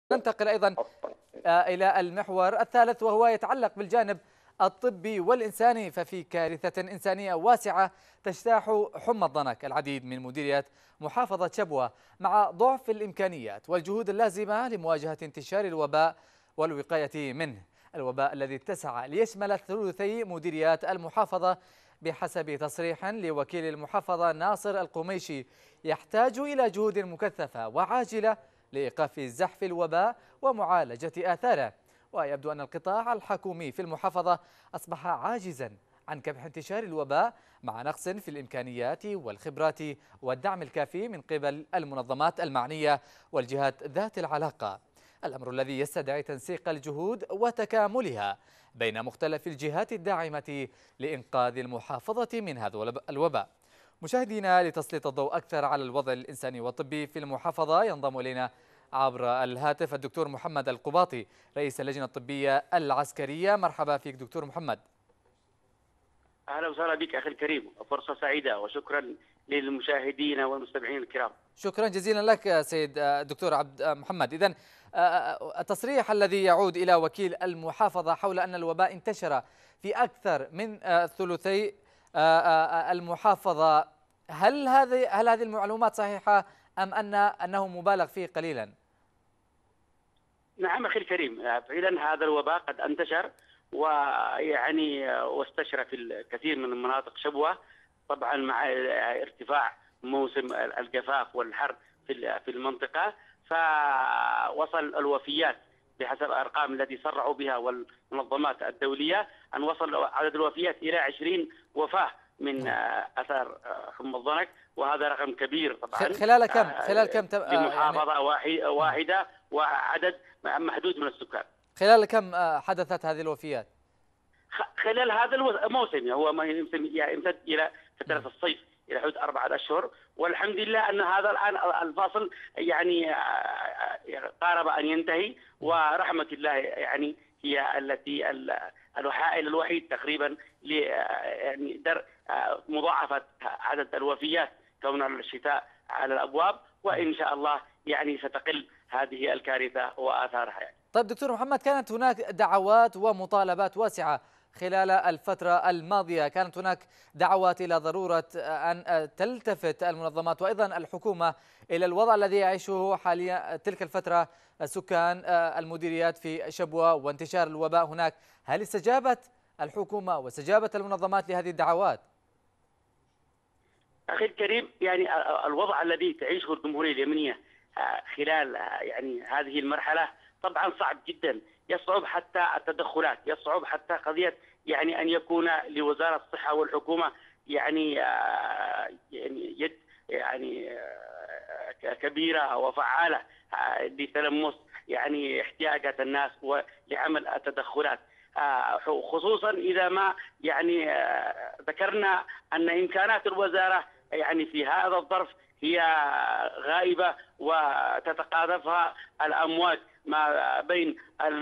ننتقل أيضا إلى المحور الثالث، وهو يتعلق بالجانب الطبي والإنساني. ففي كارثة إنسانية واسعة تجتاح حمى الضنك العديد من مديريات محافظة شبوة مع ضعف الإمكانيات والجهود اللازمة لمواجهة انتشار الوباء والوقاية منه. الوباء الذي اتسع ليشمل ثلثي مديريات المحافظة بحسب تصريح لوكيل المحافظة ناصر القميشي يحتاج إلى جهود مكثفة وعاجلة لإيقاف زحف الوباء ومعالجة آثاره. ويبدو أن القطاع الحكومي في المحافظة أصبح عاجزا عن كبح انتشار الوباء مع نقص في الإمكانيات والخبرات والدعم الكافي من قبل المنظمات المعنية والجهات ذات العلاقة، الأمر الذي يستدعي تنسيق الجهود وتكاملها بين مختلف الجهات الداعمة لإنقاذ المحافظة من هذا الوباء. مشاهدينا، لتسليط الضوء أكثر على الوضع الإنساني والطبي في المحافظة ينضم إلينا عبر الهاتف الدكتور محمد القباطي رئيس اللجنة الطبية العسكرية. مرحبا فيك دكتور محمد. أهلا وسهلا بك أخي الكريم، فرصة سعيدة وشكرا للمشاهدين والمستمعين الكرام. شكرا جزيلا لك سيد الدكتور عبد محمد. إذن التصريح الذي يعود إلى وكيل المحافظة حول أن الوباء انتشر في أكثر من ثلثي المحافظة، هل هذه المعلومات صحيحة أم أنه مبالغ فيه قليلا؟ نعم أخي الكريم، فعلا هذا الوباء قد انتشر واستشرى في الكثير من مناطق شبوة، طبعا مع ارتفاع موسم الجفاف والحر في المنطقة، فوصل الوفيات بحسب الأرقام التي صرحوا بها والمنظمات الدولية أن وصل عدد الوفيات إلى 20 وفاة من أثار حمى الضنك، وهذا رقم كبير طبعا. خلال كم لمحافظة واحدة وعدد محدود من السكان. خلال كم حدثت هذه الوفيات؟ خلال هذا الموسم، هو ما يمتد إلى فترة الصيف إلى حدود 4 أشهر، والحمد لله أن هذا الآن الفاصل قارب أن ينتهي، ورحمة الله هي التي الحائل الوحيد تقريبا درء مضاعفة عدد الوفيات كون الشتاء على الأبواب، وإن شاء الله ستقل هذه الكارثة وآثارها. طيب دكتور محمد، كانت هناك دعوات ومطالبات واسعة خلال الفترة الماضية، كانت هناك دعوات إلى ضرورة أن تلتفت المنظمات وأيضا الحكومة إلى الوضع الذي يعيشه حاليا تلك الفترة سكان المديريات في شبوة وانتشار الوباء هناك. هل استجابت الحكومة واستجابت المنظمات لهذه الدعوات؟ أخي الكريم، الوضع الذي تعيشه الجمهورية اليمنية خلال هذه المرحلة طبعا صعب جدا، يصعب حتى التدخلات، يصعب حتى قضية أن يكون لوزارة الصحة والحكومة يد كبيرة وفعالة لتلمس احتياجات الناس ولعمل التدخلات، خصوصا إذا ما ذكرنا أن إمكانات الوزارة في هذا الظرف هي غائبة وتتقاذفها الأمواج ما بين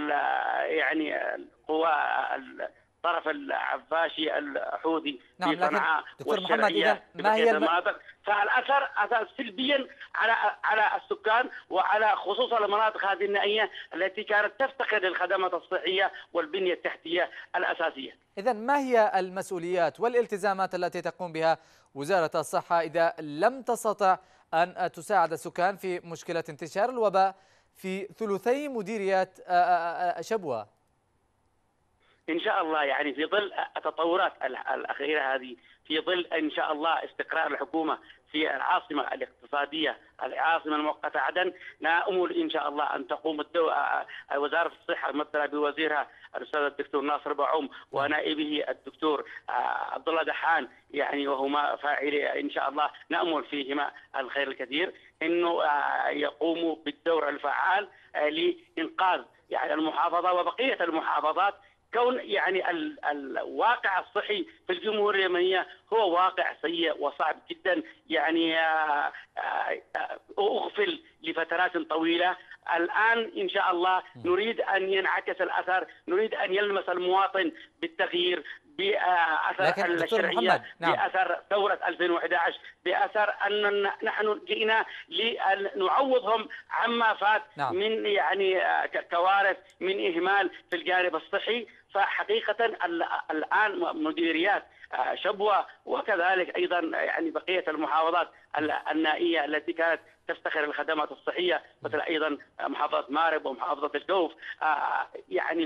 القوى الطرف العفاشي الحوثي في صنعاء والشرعية في بقية المناطق، فالأثر أثر سلبيا على السكان وعلى خصوصا المناطق هذه النائية التي كانت تفتقر للخدمات الصحية والبنية التحتية الأساسية. إذن ما هي المسؤوليات والالتزامات التي تقوم بها وزارة الصحة إذا لم تستطع أن تساعد السكان في مشكلة انتشار الوباء في ثلثي مديريات شبوة؟ إن شاء الله في ظل التطورات الأخيرة هذه، في ظل إن شاء الله استقرار الحكومة في العاصمة الاقتصادية العاصمة المؤقتة عدن، نأمل إن شاء الله أن تقوم وزارة الصحة ممثلة بوزيرها الأستاذ الدكتور ناصر بعوم ونائبه الدكتور عبد الله دحان، وهما فاعلي إن شاء الله نأمل فيهما الخير الكثير، إنه يقوموا بالدور الفعال لإنقاذ المحافظة وبقية المحافظات، كون الواقع الصحي في الجمهورية اليمنية هو واقع سيء وصعب جدا، أغفل لفترات طويلة. الآن إن شاء الله نريد أن ينعكس الأثر، نريد أن يلمس المواطن بالتغيير بأثر الشرعية، نعم. بأثر ثورة 2011، بأثر أن نحن جئنا لنعوضهم عما فات نعم. من يعني كوارث من إهمال في الجانب الصحي. فحقيقة الآن مديريات شبوة وكذلك أيضا يعني بقية المحافظات النائية التي كانت تفتخر الخدمات الصحية مثل أيضا محافظة مارب ومحافظة الجوف يعني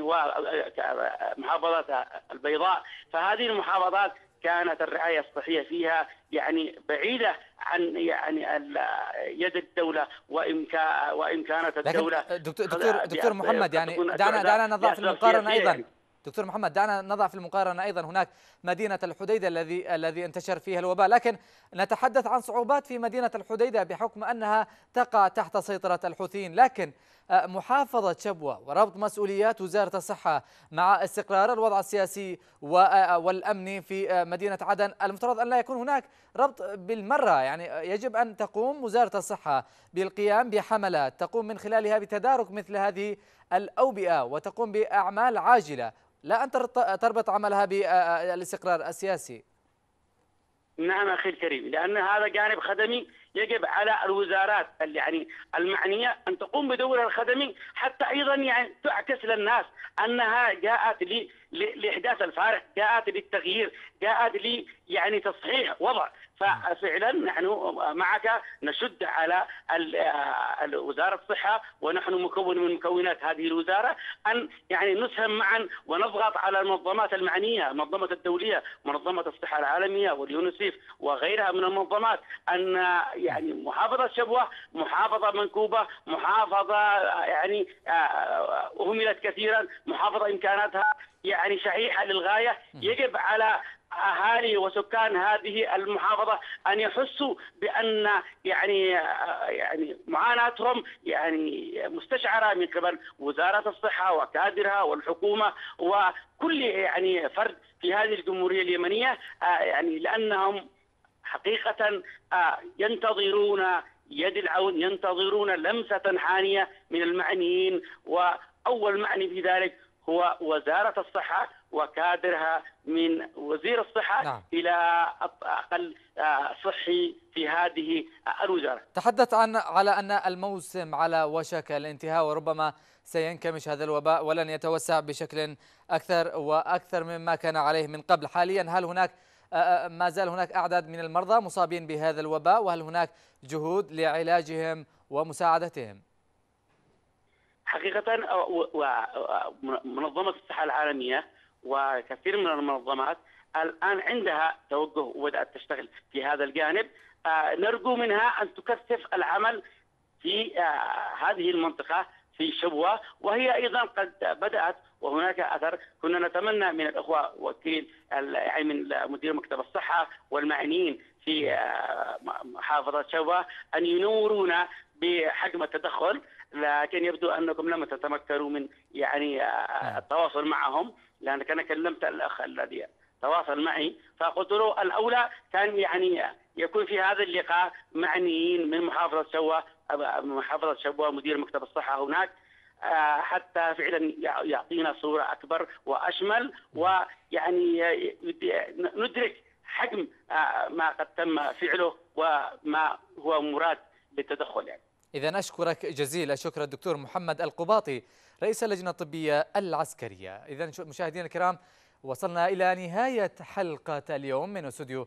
ومحافظة البيضاء. فهذه المحافظات كانت الرعاية الصحية فيها يعني بعيدة عن يعني يد الدولة وإن كانت الدولة. لكن دكتور محمد، يعني دعنا نضع في المقارنة أيضا يعني. دكتور محمد، دعنا نضع في المقارنة أيضا هناك مدينة الحديدة الذي انتشر فيها الوباء، لكن نتحدث عن صعوبات في مدينة الحديدة بحكم أنها تقع تحت سيطرة الحوثيين، لكن محافظة شبوة وربط مسؤوليات وزارة الصحة مع استقرار الوضع السياسي والأمني في مدينة عدن، المفترض أن لا يكون هناك ربط بالمرة. يعني يجب أن تقوم وزارة الصحة بالقيام بحملات تقوم من خلالها بتدارك مثل هذه الأوبئة وتقوم بأعمال عاجلة، لا أن تربط عملها بالاستقرار السياسي. نعم أخي الكريم، لأن هذا جانب خدمي يجب على الوزارات يعني المعنية أن تقوم بدورها الخدمي حتى أيضا يعني تعكس للناس أنها جاءت لإحداث الفارق، جاءت للتغيير، جاءت يعني تصحيح وضع. ففعلا نحن معك نشد على وزارة الصحة، ونحن مكون من مكونات هذه الوزارة، أن يعني نسهم معا ونضغط على المنظمات المعنية، المنظمة الدولية، منظمة الصحة العالمية واليونيسيف وغيرها من المنظمات، أن يعني محافظة شبوة محافظة منكوبة، محافظة يعني أهملت كثيرا، محافظة إمكاناتها يعني شحيحة للغاية. يجب على أهالي وسكان هذه المحافظة أن يحسوا بأن يعني معاناتهم يعني مستشعرة من قبل وزارة الصحة وكادرها والحكومة وكل يعني فرد في هذه الجمهورية اليمنية، يعني لأنهم حقيقة ينتظرون يد العون، ينتظرون لمسة حانية من المعنيين، وأول معني في ذلك هو وزارة الصحة وكادرها من وزير الصحة نعم. إلى أقل صحي في هذه الوزارة. تحدث على أن الموسم على وشك الانتهاء وربما سينكمش هذا الوباء ولن يتوسع بشكل أكثر وأكثر مما كان عليه من قبل. حاليا هل هناك ما زال هناك أعداد من المرضى مصابين بهذا الوباء، وهل هناك جهود لعلاجهم ومساعدتهم؟ حقيقة منظمة الصحة العالمية وكثير من المنظمات الآن عندها توجه وبدأت تشتغل في هذا الجانب. نرجو منها أن تكثف العمل في هذه المنطقة في شبوة، وهي أيضا قد بدأت وهناك أثر. كنا نتمنى من الأخوة وكيل يعني من مدير مكتب الصحة والمعنيين في محافظة شبوة أن ينورونا بحجم التدخل، لكن يبدو أنكم لم تتمكنوا من يعني التواصل معهم، لأنك أنا كلمت الأخ الذي تواصل معي فقلت له الأولى كان يعني يكون في هذا اللقاء معنيين من محافظة شبوة مدير مكتب الصحة هناك، حتى فعلا يعطينا صورة أكبر وأشمل، ويعني ندرك حجم ما قد تم فعله وما هو مراد بالتدخل يعني. إذا أشكرك جزيل الشكر الدكتور محمد القباطي رئيس اللجنة الطبية العسكرية. إذا مشاهدينا الكرام، وصلنا إلى نهاية حلقة اليوم من استوديو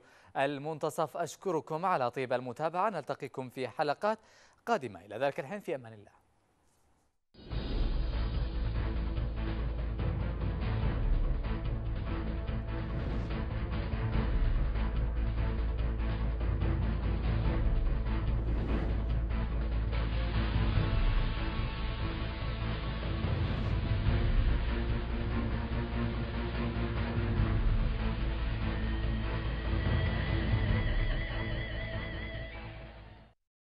المنتصف. أشكركم على طيب المتابعة، نلتقيكم في حلقات قادمة. إلى ذلك الحين في أمان الله.